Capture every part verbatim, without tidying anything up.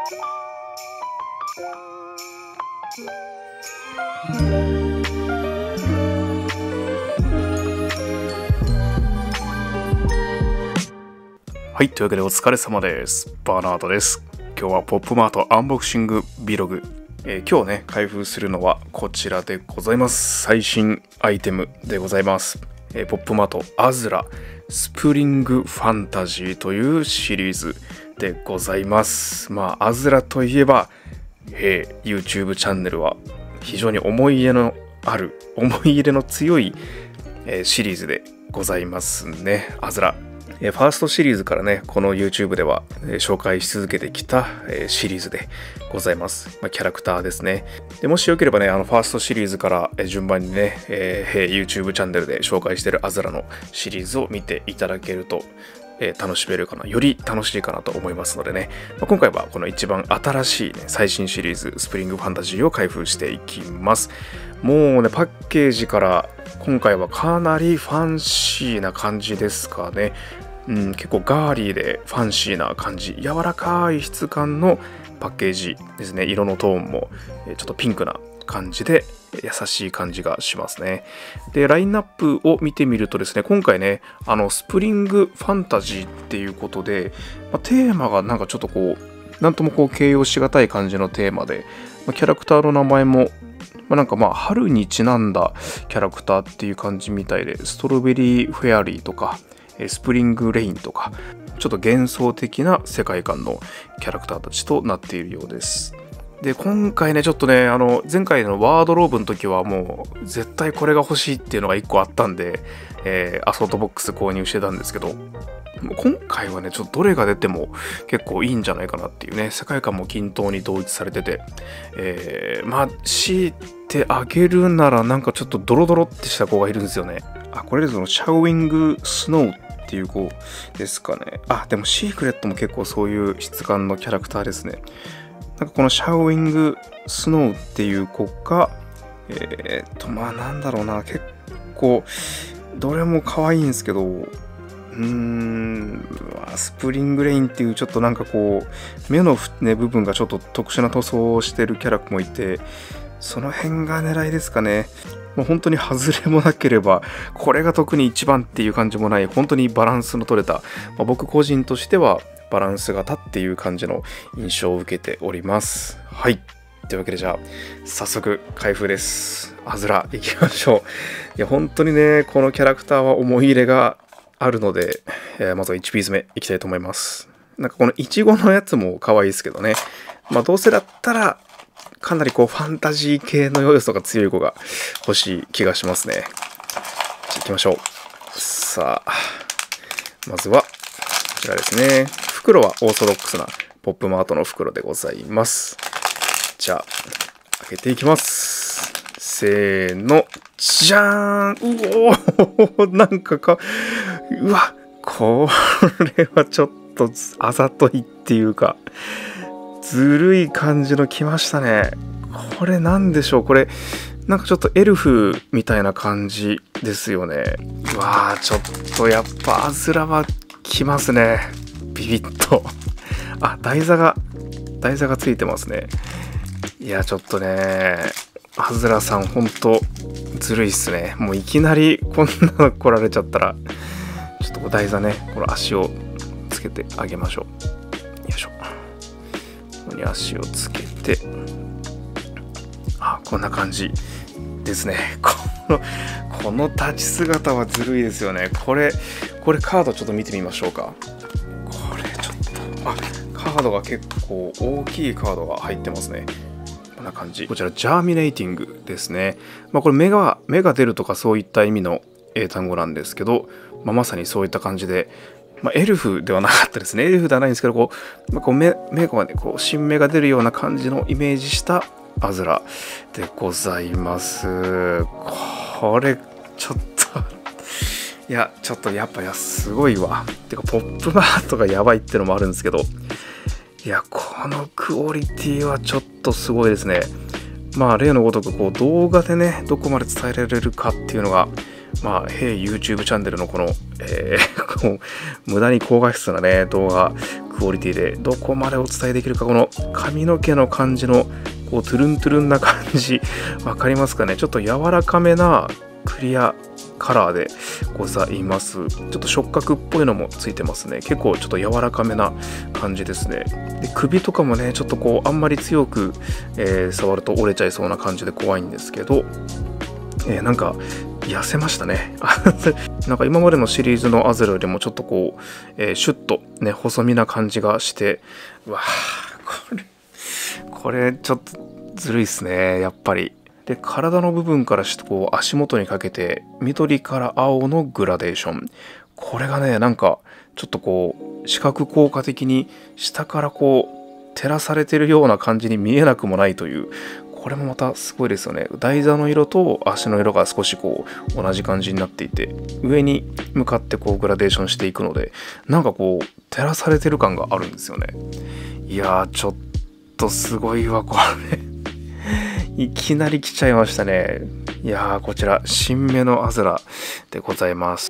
はい、というわけでお疲れ様です。バーナードです。今日はポップマートアンボクシング Vlog、えー、今日ね開封するのはこちらでございます。最新アイテムでございます。えー、ポップマートアズラスプリングファンタジーというシリーズでございます。まあアズラといえば、えー、YouTube チャンネルは非常に思い入れのある思い入れの強い、えー、シリーズでございますね。アズラファーストシリーズからね、この YouTube では紹介し続けてきたシリーズでございます。まあ、キャラクターですね。でもしよければね、あのファーストシリーズから順番にね、えー、YouTube チャンネルで紹介しているアズラのシリーズを見ていただけると、えー、楽しめるかな、より楽しいかなと思いますのでね、まあ、今回はこの一番新しい、ね、最新シリーズ、スプリングファンタジーを開封していきます。もうね、パッケージから今回はかなりファンシーな感じですかね。うん、結構ガーリーでファンシーな感じ、柔らかい質感のパッケージですね。色のトーンもちょっとピンクな感じで優しい感じがしますね。で、ラインナップを見てみるとですね、今回ね、あのスプリングファンタジーっていうことで、まあ、テーマがなんかちょっとこう、なんともこう形容しがたい感じのテーマで、まあ、キャラクターの名前もまあ、なんかまあ春にちなんだキャラクターっていう感じみたいで、ストロベリーフェアリーとかスプリングレインとかちょっと幻想的な世界観のキャラクターたちとなっているようです。で、今回ねちょっとね、あの前回のワードローブの時はもう絶対これが欲しいっていうのがいっこあったんで、えー、アソートボックス購入してたんですけど、今回はねちょっとどれが出ても結構いいんじゃないかなっていうね、世界観も均等に統一されてて、えー、まあ強いてあげるならなんかちょっとドロドロってした子がいるんですよね。あ、これですのシャウイングスノーっていう子ですかね。あ、でもシークレットも結構そういう質感のキャラクターですね。なんかこのシャウイングスノーっていう子がえー、っとまあなんだろうな、結構どれも可愛いんですけど、うーん、スプリングレインっていうちょっとなんかこう目の、ね、部分がちょっと特殊な塗装をしてるキャラもいて、その辺が狙いですかね。もう本当に外れもなければこれが特に一番っていう感じもない、本当にバランスの取れた、まあ、僕個人としてはバランス型っていう感じの印象を受けております。はい、というわけでじゃあ早速開封です。アズラいきましょう。いや本当にね、このキャラクターは思い入れがあるので、えー、まずはいちピース目いきたいと思います。なんかこのイチゴのやつも可愛いですけどね、まあどうせだったらかなりこうファンタジー系の要素が強い子が欲しい気がしますね。じゃあ行きましょう。さあまずはこちらですね。袋はオーソドックスなポップマートの袋でございます。じゃあ開けていきます。せーの、じゃーん。うおーなんかかうわ、これはちょっとあざといっていうかずるい感じの来ましたね。これなんでしょう。これなんかちょっとエルフみたいな感じですよね。うわー、ちょっとやっぱアズラは来ますね。ビビッと。あ、台座が台座がついてますね。いやちょっとね、アズラさんほんとずるいっすね。もういきなりこんなの来られちゃったらちょっと台座ね、この足をつけてあげましょう。よいしょ。ここに足をつけて、あ、こんな感じですね。このこの立ち姿はずるいですよね。これこれカードちょっと見てみましょうか。これちょっと、あ、カードが結構大きいカードが入ってますね。こんな感じ。こちらジャーミネイティングですね。まあこれ芽が芽が出るとかそういった意味の英単語なんですけど、まあ、まさにそういった感じで、まあ、エルフではなかったですね。エルフではないんですけど、こう、まあ、こう目目がね、こう新芽が出るような感じのイメージしたアズラでございます。これちょっといやちょっとやっぱやすごいわ。てかポップマートがやばいってのもあるんですけど、いやこのクオリティはちょっとすごいですね。まあ例のごとくこう動画でねどこまで伝えられるかっていうのが、まあ、Hey YouTube チャンネルのこの、えー、こう無駄に高画質なね動画クオリティでどこまでお伝えできるか。この髪の毛の感じのこうトゥルントゥルンな感じわかりますかね。ちょっと柔らかめなクリアカラーでございます。ちょっと触覚っぽいのもついてますね。結構ちょっと柔らかめな感じですね。で首とかもねちょっとこうあんまり強く、えー、触ると折れちゃいそうな感じで怖いんですけど、えー、なんか痩せましたね。なんか今までのシリーズのアズラよりもちょっとこう、えー、シュッとね細身な感じがして、うわーこれこれちょっとずるいっすねやっぱり。で体の部分からしてこう足元にかけて緑から青のグラデーション、これがねなんかちょっとこう視覚効果的に下からこう照らされてるような感じに見えなくもないという、これもまたすごいですよね。台座の色と足の色が少しこう同じ感じになっていて、上に向かってこうグラデーションしていくので、なんかこう照らされてる感があるんですよね。いやーちょっとすごいわこれいきなり来ちゃいましたね。いやーこちら新芽のアズラでございます。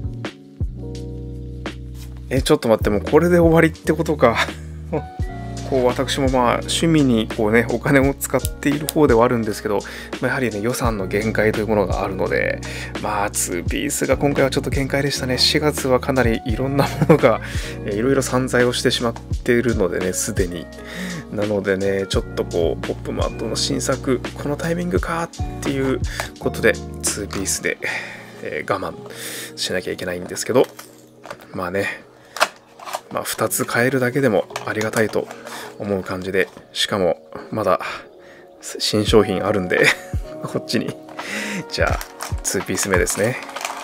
えちょっと待って、もうこれで終わりってことか。こう私もまあ趣味にこうねお金を使っている方ではあるんですけど、やはりね予算の限界というものがあるので、まあツーピースが今回はちょっと限界でしたね。しがつはかなりいろんなものがいろいろ散財をしてしまっているのでね、すでに。なのでねちょっとこうポップマートの新作このタイミングかっていうことでツーピースで、えー、我慢しなきゃいけないんですけど、まあねまあふたつ買えるだけでもありがたいと思う感じで、しかもまだ新商品あるんでこっちに。じゃあツーピース目ですね。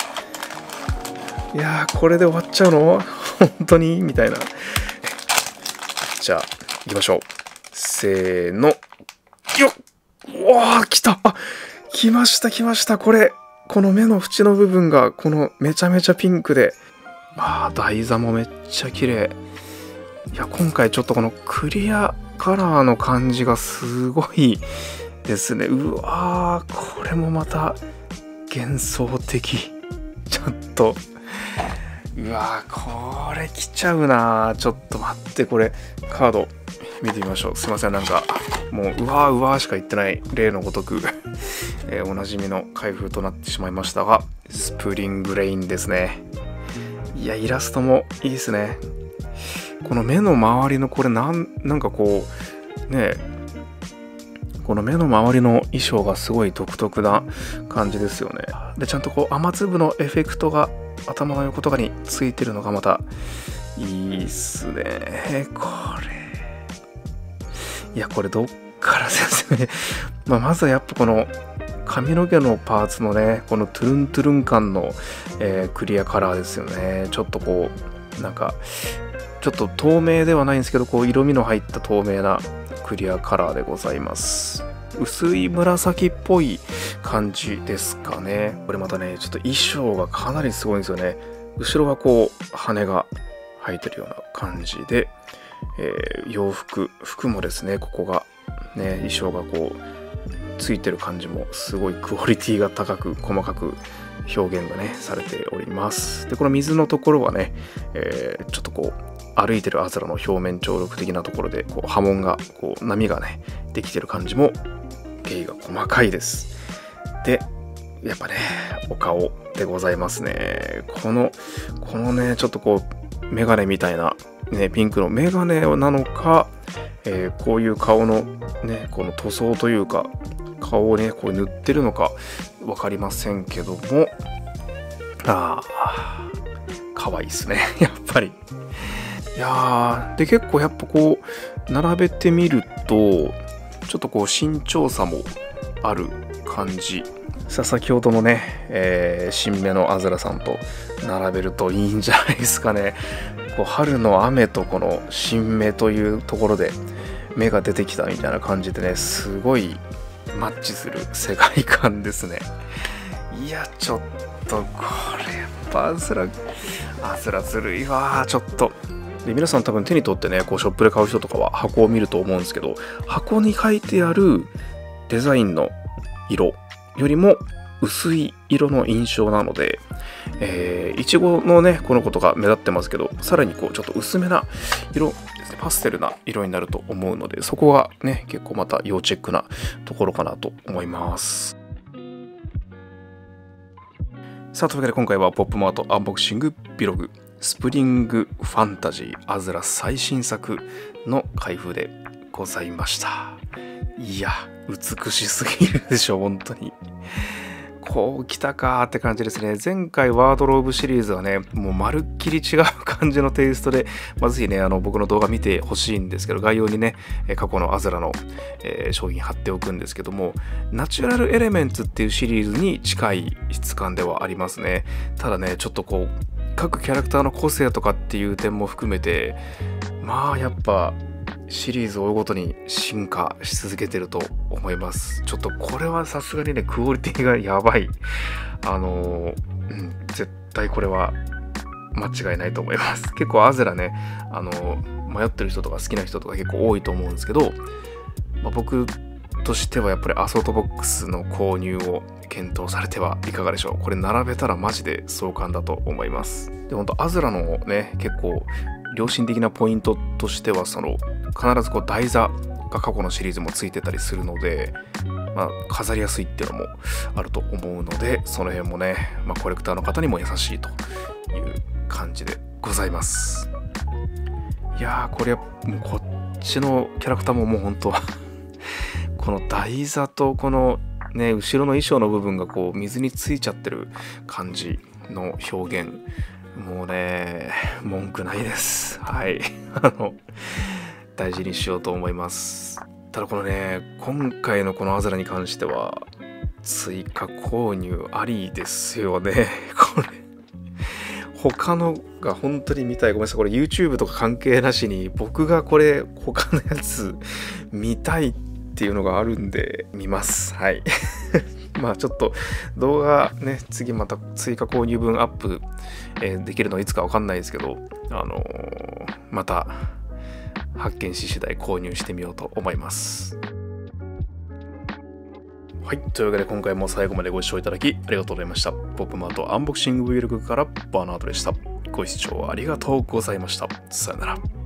いやーこれで終わっちゃうの本当にみたいな。じゃあ行きましょう。せーのよっ。うわー来た。あ来ました来ました。これこの目の縁の部分がこのめちゃめちゃピンクで、ああ台座もめっちゃ綺麗。いや今回ちょっとこのクリアカラーの感じがすごいですね。うわーこれもまた幻想的。ちょっとうわーこれ来ちゃうな。ちょっと待って、これカード見てみましょう。すいませんなんかもううわーうわーしか言ってない例のごとく、えー、おなじみの開封となってしまいましたが、スプリングレインですね。いやイラストもいいですね。この目の周りのこれなんなんかこうねこの目の周りの衣装がすごい独特な感じですよね。でちゃんとこう雨粒のエフェクトが頭の横とかについてるのがまたいいっすね。これいやこれどっから説明まあまずはやっぱこの髪の毛のパーツのねこのトゥルントゥルン感の、えー、クリアカラーですよね。ちょっとこうなんかちょっと透明ではないんですけど、こう色味の入った透明なクリアカラーでございます。薄い紫っぽい感じですかね。これまたねちょっと衣装がかなりすごいんですよね。後ろはこう羽が生えてるような感じで、えー、洋服服もですねここがね衣装がこうついてる感じもすごいクオリティが高く細かく表現がねされております。でこの水のところはね、えー、ちょっとこう歩いてるアズラの表面張力的なところでこう波紋がこう波がねできてる感じも芸が細かいです。でやっぱねお顔でございますね。このこのねちょっとこうメガネみたいなねピンクのメガネなのか、えー、こういう顔のねこの塗装というか顔をねこう塗ってるのか分かりませんけども、ああ可愛いですねやっぱり。いやーで結構やっぱこう並べてみるとちょっとこう身長差もある感じ。さあ先ほどのね、えー、新芽のアズラさんと並べるといいんじゃないですかね。こう春の雨とこの新芽というところで芽が出てきたみたいな感じでねすごいマッチする世界観ですね。いやちょっとこれやっぱアズラアズラずるいわ。ちょっとで皆さん多分手に取ってねこうショップで買う人とかは箱を見ると思うんですけど、箱に書いてあるデザインの色よりも薄い色の印象なので、 えー、いちごのねこの子とか目立ってますけど、さらにこうちょっと薄めな色ですね、パステルな色になると思うので、そこがね結構また要チェックなところかなと思います。さあ、というわけで今回はポップマートアンボクシングビログスプリングファンタジーアズラ最新作の開封でございました。いや美しすぎるでしょ本当に。こう来たかーって感じですね。前回ワードローブシリーズはねもうまるっきり違う感じのテイストで、まあ、ぜひねあの僕の動画見てほしいんですけど、概要にね過去のアズラの、えー、商品貼っておくんですけども、ナチュラルエレメンツっていうシリーズに近い質感ではありますね。ただねちょっとこう各キャラクターの個性とかっていう点も含めて、まあやっぱシリーズを追うごとに進化し続けてると思います。ちょっとこれはさすがにねクオリティがやばい。あのー、うん、絶対これは間違いないと思います。結構アゼラね、あのー、迷ってる人とか好きな人とか結構多いと思うんですけど、まあ、僕としてはやっぱりアソートボックスの購入を検討されてはいかがでしょう。これ並べたらマジで壮観だと思います。で本当アズラのね結構良心的なポイントとしては、その必ずこう台座が過去のシリーズもついてたりするので、まあ、飾りやすいっていうのもあると思うので、その辺もね、まあ、コレクターの方にも優しいという感じでございます。いやーこれもうこっちのキャラクターももう本当この台座とこのね後ろの衣装の部分がこう水についちゃってる感じの表現、もうね文句ないです。はいあの大事にしようと思います。ただこのね今回のこのアズラに関しては追加購入ありですよね。これ他のが本当に見たい。ごめんなさい、これ YouTube とか関係なしに僕がこれ他のやつ見たいっていうのがあるんで見ます。はいまあちょっと動画ね次また追加購入分アップ、えー、できるのはいつかわかんないですけど、あのー、また発見し次第購入してみようと思います。はい、というわけで今回も最後までご視聴いただきありがとうございました。ポップマートアンボクシング Vlog からバーナードでした。ご視聴ありがとうございました。さよなら。